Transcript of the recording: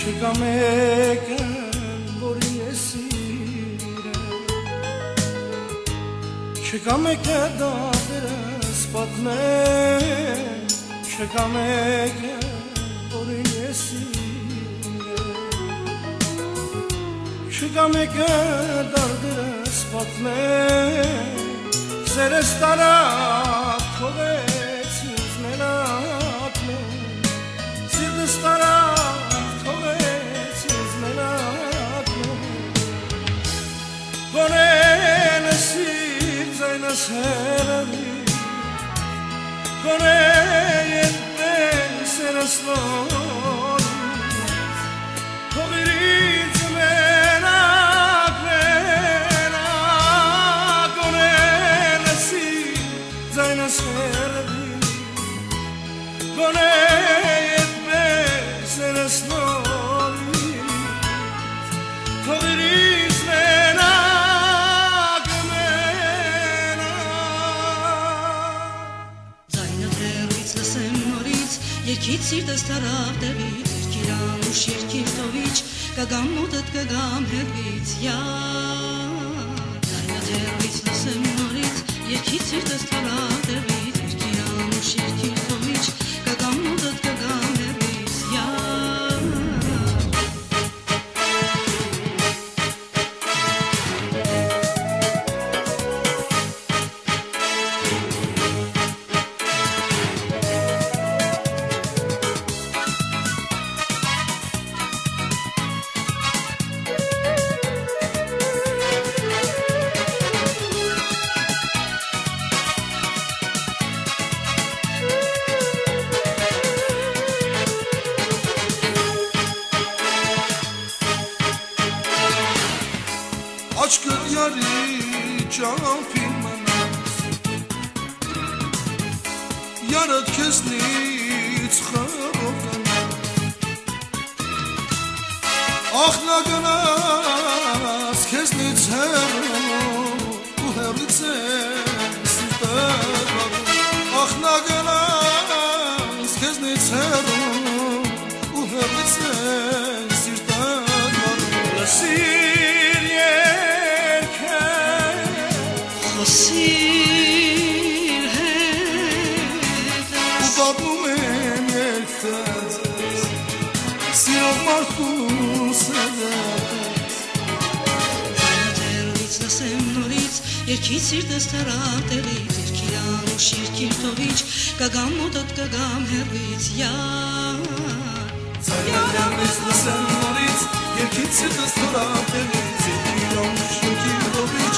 Չկա մեկը, որին ես սիրել Չկա մեկը դատերս պատմել Չկա մեկը, որին ես սիրել Չկա մեկը դատերս պատմել Սերս տարավ թողեց ինձ մենատնել Սիրտս տարավ թողեց ինձ մենատնել Գոնեն սիր ձայնս հերավի Գոնե ետնել սերս նորից Թողիր ինձ մենատնել Գոնեն սիր ձայնս հերավի Գոնե Սերս նորից Թողիր ինձ մենակ Ձայնը հեռվից լսեմ նորից Երկիտ սիրտս տարավ տեղից Երկիր անուշ երկիր տովիչ Կգամ մոտդ կգամ հետվից Ձայնը հեռվից լսեմ նորից Երկիտ սիրտս տարավ տեղից Երկիր անուշ երկիր տովիչ Կգամ մոտդ կգամ հետվից Aşkın yarı can filmeniz Yarat kesniz xaroganız Axlaqınız kesniz herum Bu herritsen sizden Axlaqınız kesniz herum Bu herritsen sizden Lasir Սիր հետ Ու պատում եմ երկտած Սիրով մարդուս հետատած Ձայնը դերվից լսեմ նորից Երկիտ սիրտս տարավ տեղից Երկիր անուշ երկիր տովիչ Կգամ մոտդ կգամ հեռվից Ձայնը դերվից լսեմ նորից Երկիտ սիրտս տարավ տեղից Երկիր անուշ երկիր տովիչ